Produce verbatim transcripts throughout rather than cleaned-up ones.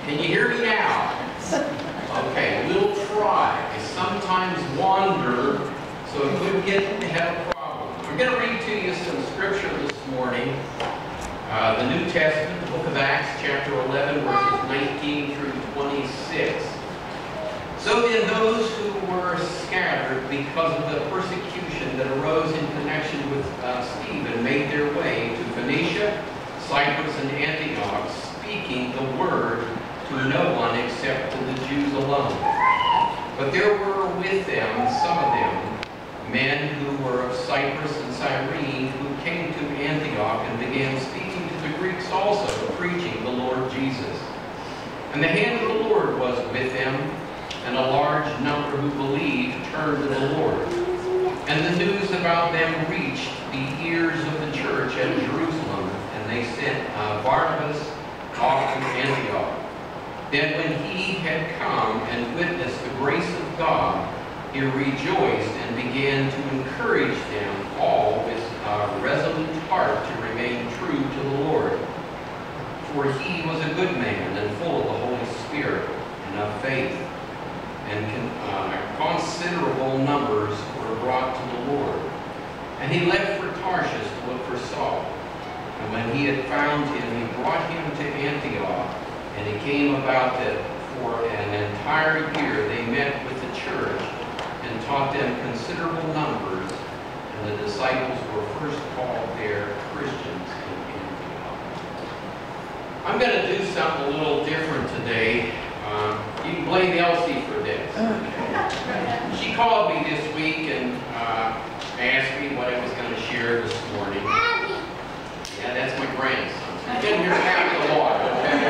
Can you hear me now? Okay, we'll try. I sometimes wander, so it could get have a problem. I'm going to read to you some scripture this morning. Uh, the New Testament, the book of Acts, chapter eleven, verses nineteen through twenty-six. So then those who were scattered because of the persecution that arose in connection with uh, Stephen made their way to Phoenicia, Cyprus, and Antioch, speaking the word to no one except to the Jews alone. But there were with them, some of them, men who were of Cyprus and Cyrene, who came to Antioch and began speaking to the Greeks also, preaching the Lord Jesus. And the hand of the Lord was with them, and a large number who believed turned to the Lord. And the news about them reached the ears of the church at Jerusalem, and they sent uh, Barnabas off to Antioch. Then when he had come and witnessed the grace of God, he rejoiced and began to encourage them all with a resolute heart to remain true to the Lord. For he was a good man and full of the Holy Spirit and of faith. And uh, considerable numbers were brought to the Lord. And he left for Tarshish to look for Saul. And when he had found him, he brought him to Antioch. And it came about that for an entire year they met with the church and taught them considerable numbers. And the disciples were first called there Christians in Antioch. I'm going to do something a little different today. Um, you can blame Elsie for this. She called me this week and uh, asked me what I was going to share this morning. Yeah, that's my grandson. So you didn't hear Abby a lot, okay?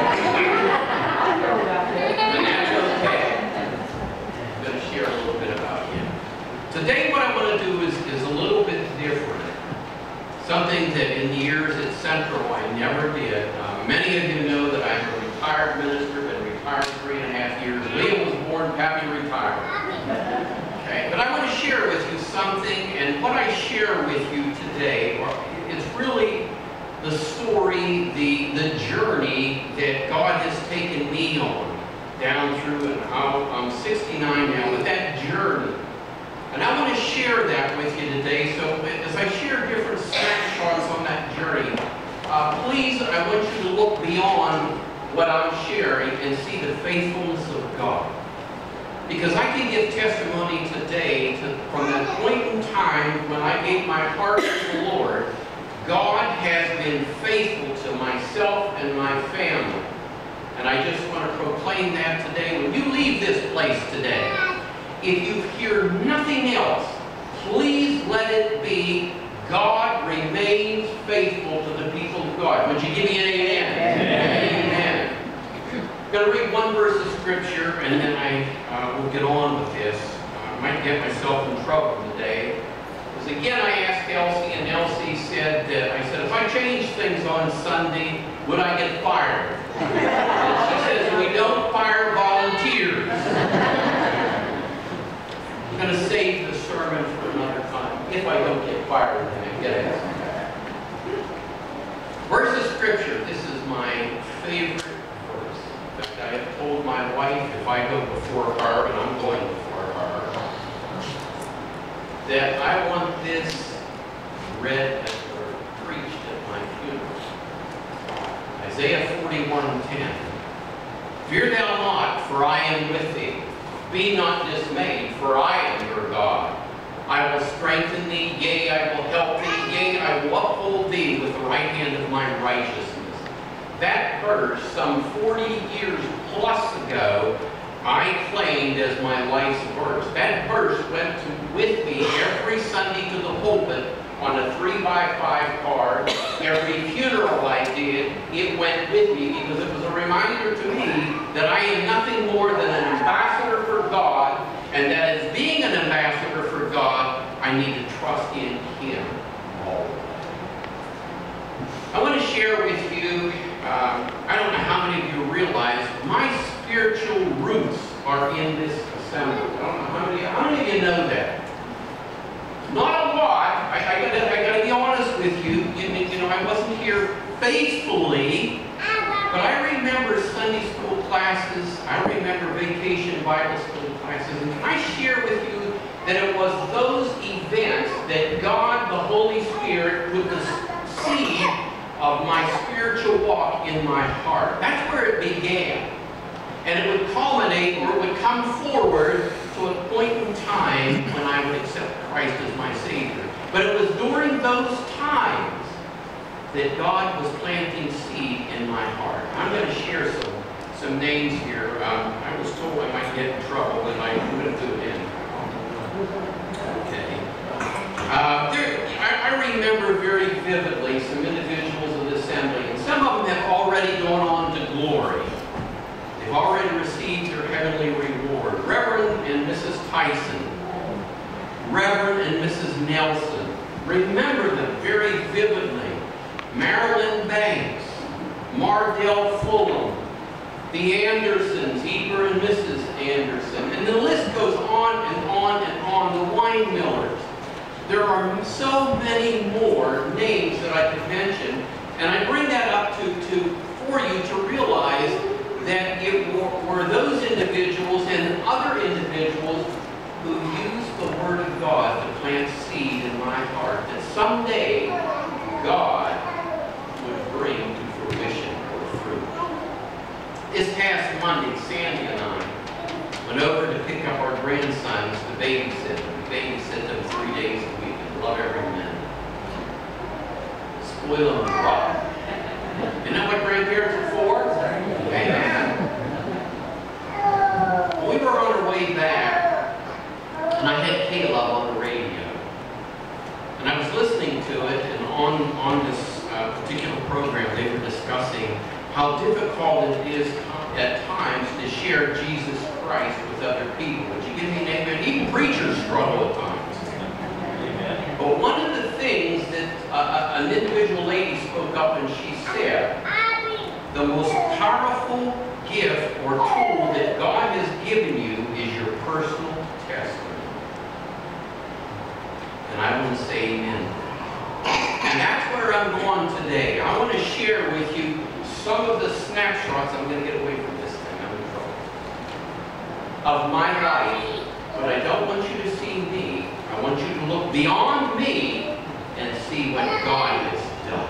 And that's okay. I'm going to share a little bit about him. Today what I want to do is, is a little bit different. Something that in the years at Central I never did. Uh, many of you know that I'm a retired minister, been retired three and a half years. Liam was born, Pappy retired. Okay, but I want to share with you something, and what I share with you today is really the story, the, the journey that God has taken me on down through, and how I'm sixty-nine now, with that journey. And I want to share that with you today. So as I share different snapshots on that journey, uh, please, I want you to look beyond what I'm sharing and see the faithfulness of God. Because I can give testimony today to, from that point in time when I gave my heart to the Lord. God has been faithful to myself and my family. And I just want to proclaim that today. When you leave this place today, if you hear nothing else, please let it be God remains faithful to the people of God. Would you give me an amen? Amen. Amen. I'm going to read one verse of Scripture, and then I uh, will get on with this. I might get myself in trouble today. Because again, I asked Elsie, and Elsie said that, I said, if I change things on Sunday, would I get fired? And she says, we don't fire volunteers. I'm going to save the sermon for another time. If I don't get fired, then I get it. Verse of Scripture. This is my favorite verse. In fact, I have told my wife, if I go before her, and I'm going before her, that I want this read or preached at my funeral. Isaiah forty-one ten. Fear thou not, for I am with thee. Be not dismayed, for I am your God. I will strengthen thee, yea, I will help thee, yea, I will uphold thee with the right hand of my righteousness. That verse, some forty years plus ago, I claimed as my life's verse. That verse went to, with me every Sunday to the pulpit on a three by five card. Every funeral I did, it went with me because it was a reminder to me that I am nothing more than an ambassador for God, and that as being an ambassador for God, I need to trust in Him always. I want to share with you, um, I don't know how many of you realize, my spiritual roots are in this assembly. I don't know how many, how many of you know that? Not a lot. I, I gotta, I gotta be honest with you. You, you know, I wasn't here faithfully, but I remember Sunday Sunday school classes. I remember vacation Bible school classes. And can I share with you that it was those events that God, the Holy Spirit, put the seed of my spiritual walk in my heart. That's where it began. And it would culminate, or it would come forward to a point in time when I would accept Christ as my Savior. But it was during those times that God was planting seed in my heart. I'm going to share some, some names here. Um, I was told I might get in trouble, and I'm going to do it in. Okay. Uh, there, I, I remember very vividly some individuals of the assembly, and some of them have already gone on to glory. They've already received their heavenly reward. Reverend and Missus Tyson, Reverend and Missus Nelson. Remember them very vividly. Marilyn Banks, Mardell Fulham, the Andersons, Eber and Missus Anderson, and the list goes on and on and on, the Wine Millers. There are so many more names that I could mention, and I bring that up to, to for you to realize that it were, were those individuals and other individuals who used the Word of God to plant seed in my heart, that someday God would bring to fruition or fruit. This past Monday, Sandy and I went over to pick up our grandsons to babysit them. We babysit them three days a week and love every minute. Spoil them rotten. Isn't that what grandparents are for? Amen. We were on our way back, and I had Caleb on the radio. And I was listening to it, and on, on this uh, particular program, they were discussing how difficult it is at times to share Jesus Christ with other people. Would you give me an amen? Even preachers struggle at times. Amen. But one of the things that uh, an individual lady spoke up and she said, the most powerful gift or tool that God has given you is your personal testimony. And I want to say amen. And that's where I'm going today. I want to share with you some of the snapshots. I'm going to get away from this thing. I'm in trouble. Of my life. But I don't want you to see me. I want you to look beyond me and see what God has done.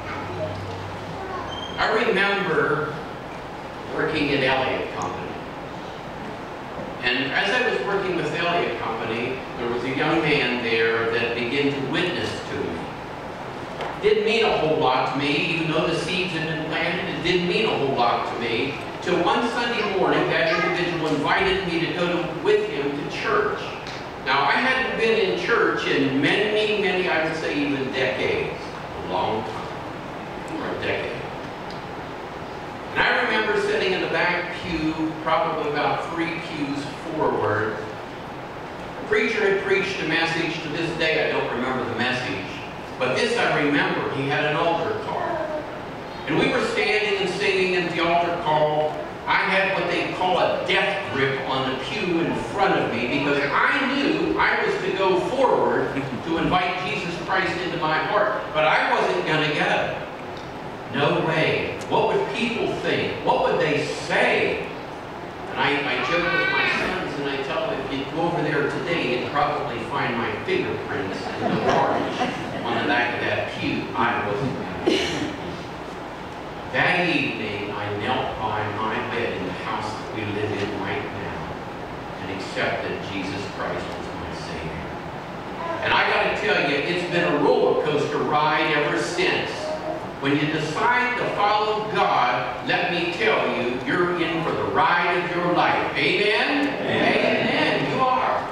I remember working at Elliott Company. And as I was working with Elliott Company, there was a young man there that began to witness to me. Didn't mean a whole lot to me, even though the seeds had been planted, it didn't mean a whole lot to me. Till one Sunday morning, that individual invited me to go to, with him to church. Now, I hadn't been in church in many, many, I would say even decades. A long time. Or a decade. And I remember sitting in the back pew, probably about three pews forward. The preacher had preached a message. To this day, I don't remember the message. But this I remember. He had an altar call. And we were standing and singing at the altar call. I had what they call a death grip on the pew in front of me because I knew I was to go forward to invite Jesus Christ into my heart. But I wasn't going to go. No way. What would people think? What would they say? And I, I joke with my sons and I tell them, if you go over there today, you'd probably find my fingerprints in the orange on the back of that pew. I wasn't going to go. That evening, I knelt by my bed in the house that we live in right now and accepted Jesus Christ as my Savior. And I got to tell you, it's been a roller coaster ride ever since. When you decide to follow God, let me tell you, you're in for the ride of your life. Amen? Amen. Amen. You are.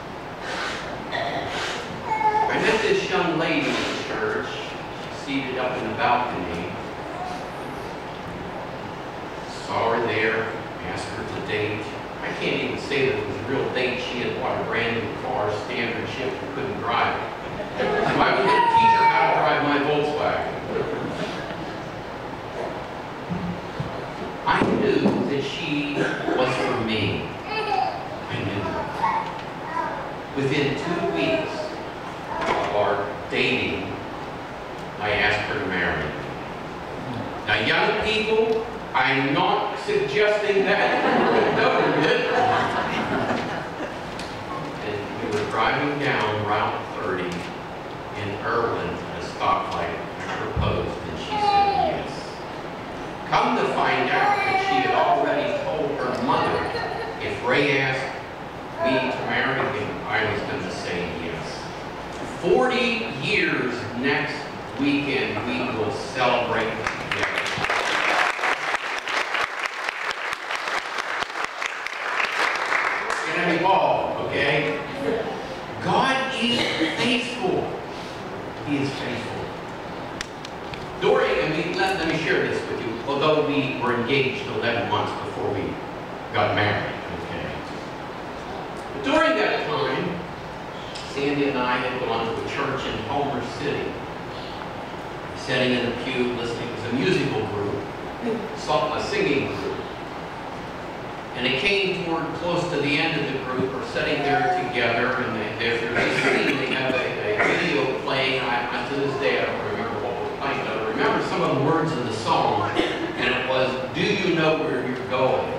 I met this young lady in church, seated up in the balcony. Saw her there, asked her to date. I can't even say that it was a real date. She had bought a brand new car, standard shift, and couldn't drive it. So I was going to teach her how to drive my Volkswagen. I knew that she was for me. I knew. Within two weeks of our dating, I asked her to marry me. Now, young people, I I'm not suggesting that government. And we were driving down Route thirty in Irwin at a stoplight. I proposed, and she said yes. Come to find out that she had already told her mother if Ray asked me to marry him, I was going to say yes. Forty years next weekend, we will celebrate together. Involved, okay? God is faithful. He is faithful. During, and we, let, let me share this with you, although we were engaged eleven months before we got married, okay? But during that time, Sandy and I had gone to a church in Homer City, sitting in the pew listening. It was a musical group, a singing group. And it came toward close to the end of the group, we're sitting there together, and they, there's this scene, they have a, a video playing. I, I, to this day, I don't remember what was playing, but I remember some of the words of the song, and it was, "Do you know where you're going?"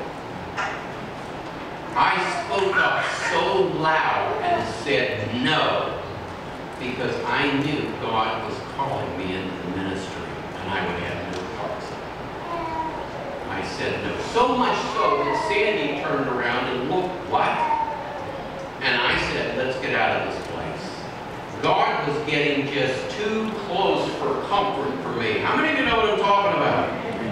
I spoke up so loud and said no, because I knew God was calling me into the ministry, and I would have no parts of it. I said no. So much so that Sandy turned around and looked, what? And I said, let's get out of this place. God was getting just too close for comfort for me. How many of you know what I'm talking about?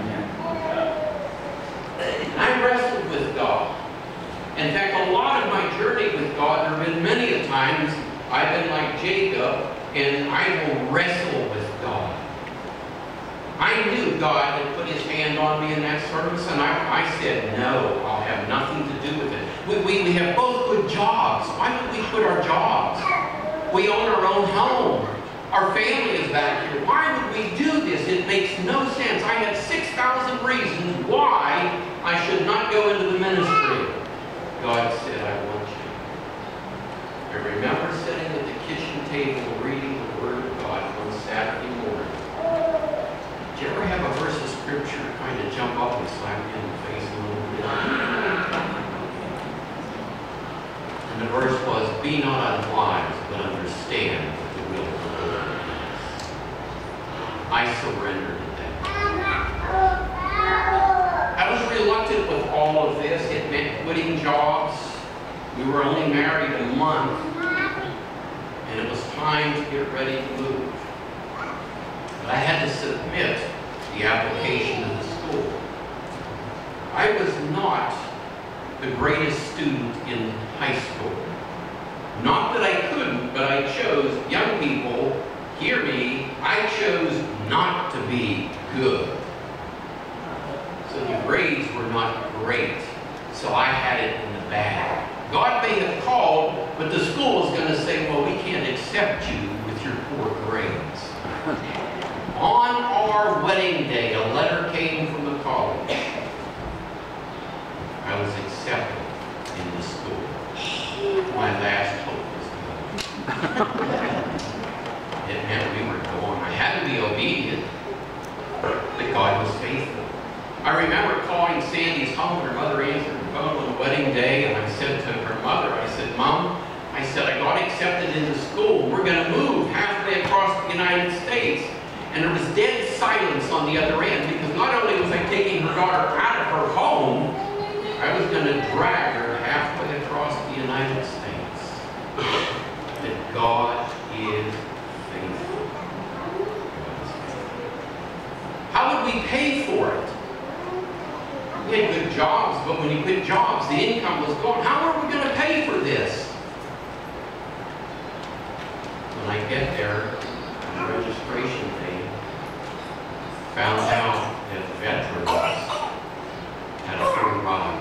I wrestled with God. In fact, a lot of my journey with God, there have been many a times I've been like Jacob, and I will wrestle with God. I knew God had put his hand on me in that service, and I, I said, no, I'll have nothing to do with it. We, we, we have both good jobs. Why would we quit our jobs? We own our own home. Our family is back here. Why would we do this? It makes no sense. I had six thousand reasons why I should not go into the ministry. God said, I want you. I remember sitting at the kitchen table reading the Word of God one Saturday morning. Did you ever have a verse of Scripture kind of jump up and slap you in the face a little bit? And the verse was, be not unwise, but understand what the will of the Lord is. I surrendered to that. I was reluctant with all of this. It meant quitting jobs. We were only married a month, and it was time to get ready to move. I had to submit the application to the school. I was not the greatest student in high school. Not that I couldn't, but I chose, young people, hear me, I chose not to be good. So the grades were not great. So I had it in the bag. God may have called, but the school is going to say, well, we can't accept you with your poor grades. On our wedding day, a letter came from the college. I was accepted in the school. My last hope was gone. It meant we were going. I had to be obedient, but God was faithful. I remember calling Sandy's home. Her mother answered the phone on the wedding day, and I said to her mother, I said, Mom, I said, I got accepted into school. We're going to move halfway across the United States. And there was dead silence on the other end, because not only was I taking her daughter out of her home, I was going to drag her halfway across the United States. That God is faithful. How would we pay for it? We had good jobs, but when you quit jobs, the income was gone. How are we going to pay for this? When I get there, on the registration day, found out that veterans had a free ride.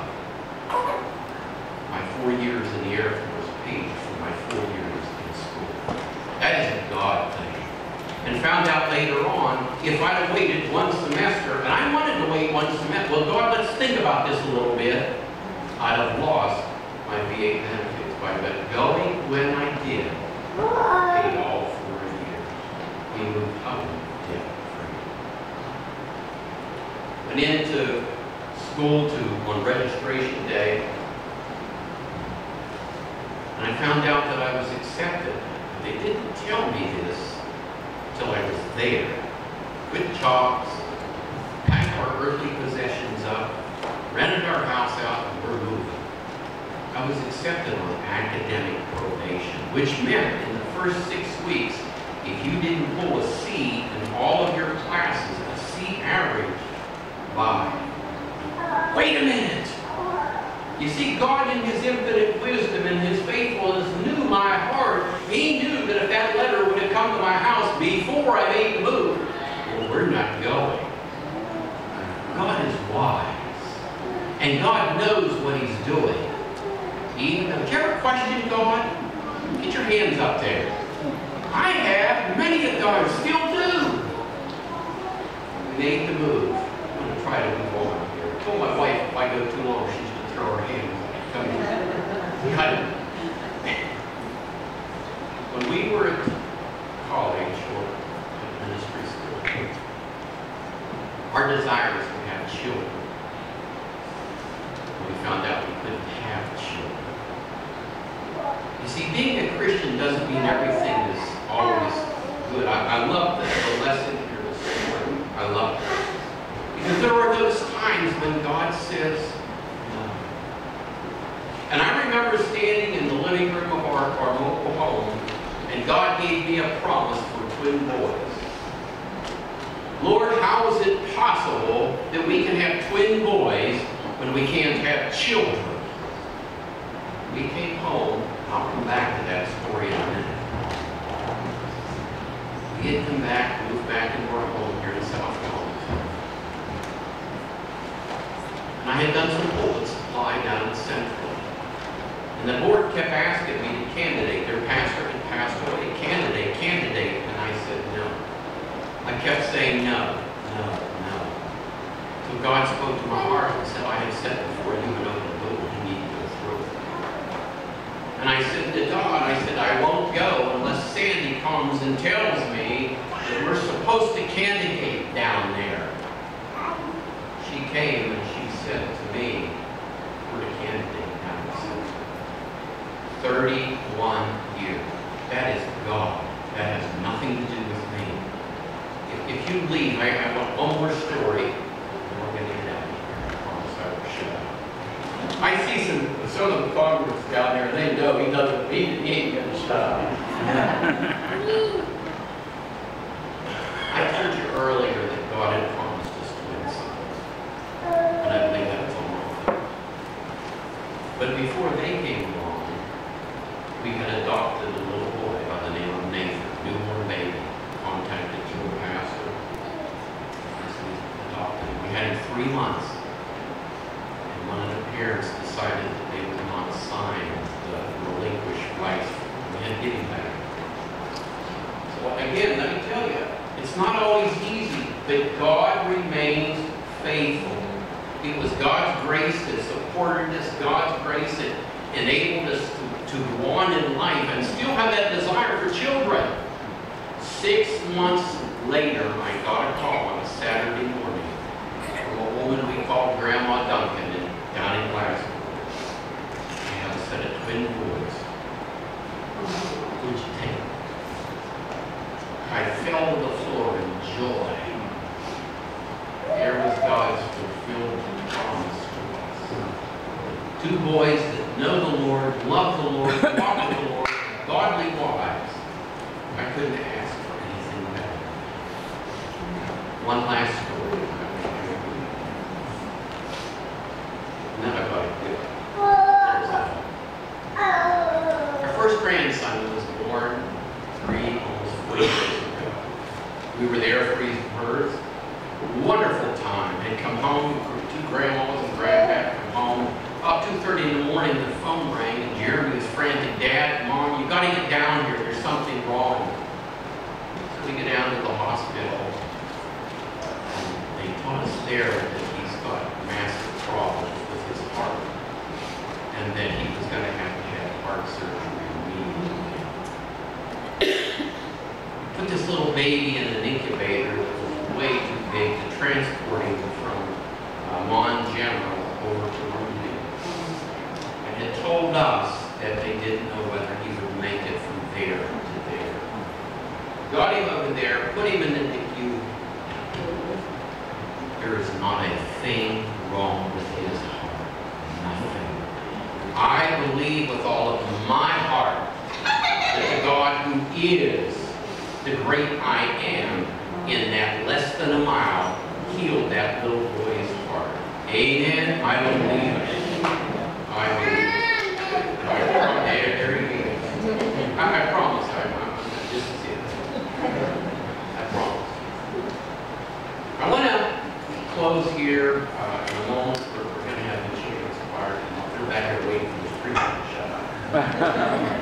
My four years in the Air Force paid for my four years in school. That is a God thing. And found out later on, if I'd have waited one semester, and I wanted to wait one semester, well, God, let's think about this a little bit, I'd have lost my V A benefits. But going when I did, paid all four years. We moved home debt free. Went into school to on registration day. And I found out that I was accepted. They didn't tell me this until I was there. Quit jobs, packed our earthly possessions up, rented our house out, and we're moving. I was accepted on academic probation, which meant in the first six weeks, if you didn't pull a C in all of your classes, a C average, bye. Wait a minute. You see, God in His infinite wisdom and His faithfulness knew my heart. He knew that if that letter would have come to my house before I made the move, well, we're not going. God is wise. And God knows what He's doing. Even though, did you ever question God? Get your hands up there. I have. Many of God still do. We made the move. I'm going to try to move on here. I told my wife if I go too long, she's going to throw her hands. Come here. Cut it. When we were at college or at ministry school, our desire was to have children. We found out we couldn't have children. You see, being a Christian doesn't mean everything is always good. I, I love the, the lesson here this morning. I love it. Because there are those times when God says no. And I remember standing in the living room of our, our local home, and God gave me a promise for twin boys. Lord, how is it possible that we can have twin boys when we can't have children? We came home. I'll come back to that story in a minute. We had come back, moved back into our home here in South Carolina. And I had done some bullet supply down in Central. And the board kept asking me to candidate. Their pastor had passed away. Candidate, candidate. And I said no. I kept saying no, no, no. So God spoke to my heart and said, I have set before you an open door. You need to go through it. And I said to God, I said, I won't go unless Sandy comes and tells me that we're supposed to candidate down there. She came and she said to me, we're to candidate down there. thirty-one years. That is God. That has nothing to do with me. If, if you leave, I have one more story, and we're going to get out of here. I promise I will shut up. I see some, some of the converts down there, and they know he doesn't, he, he ain't going to shut up. I told you earlier that God had promised us twin sons. And I believe that's all wrong. But before they came along, we had adopted a little boy by the name of Nathan, newborn baby. Contacted Joe Pastor. Adopted him. We had him three months. And one of the parents decided that they would not sign the relinquished rights. We had to get him back. So again, let me tell you, it's not always easy, but God remains faithful. It was God's grace that supported us, God's grace that enabled us to, to go on in life and still have that desire for children. Six months later, I got a call on a Saturday morning from a woman we called Grandma Duncan in, down in Glasgow. She had a set of twin boys. Would you take them? I fell to the floor in joy. There was God's fulfilled promise to us. Two boys that know the Lord, love the Lord, walk with the Lord, godly wives. I couldn't ask for anything better. One last story. And then I got it good. Our first grandson was born three, almost four years ago. We were there for his birth. Wonderful time. Had come home, two grandmas and grandpa come home. About two thirty in the morning, the phone rang, and Jeremy was frantic. Dad, Mom, you got to get down here. There's something wrong. So we get down to the hospital. And they taught us there that he's got massive problems with his heart, and that he was going to have to have heart surgery immediately. Put this little baby in an incubator that was way too big to transport him from uh, Montgomery wrong with his heart. Nothing. I believe with all of my heart that the God who is the great I am in that less than a mile healed that little boy's heart. Amen? I believe it. I believe it. I, there, there he is. I, I promise. I, I'm this is it. I promise. I want to close here uh, in a moment. We're, we're going to have the children's choir come up. They're back there waiting for the preacher to shut up.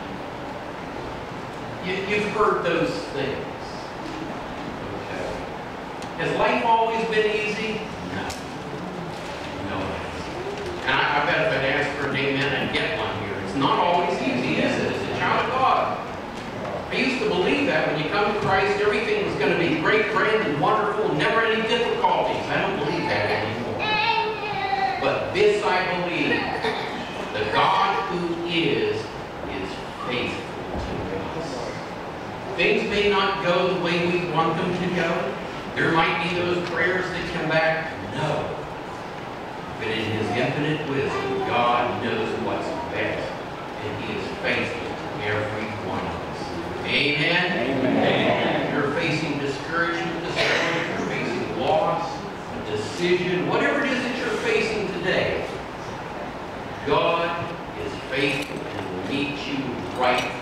you, you've heard those things. Okay. Has life always been easy? No. No. And I, I bet if I'd ask for an amen, I'd get one here. It's not always easy, is it? As a child of God. I used to believe that when you come to Christ, everything was going to be great, grand, and wonderful, never any difficulties. I don't believe that anymore. But this I believe, the God who is, is faithful to us. Things may not go the way we want them to go. There might be those prayers that come back, no. But in his infinite wisdom, God knows what's best, and he is faithful to every one of us. Amen? Amen. If you're facing discouragement this morning, if you're facing loss, a decision, whatever it is that you're facing today, God is faithful and will meet you right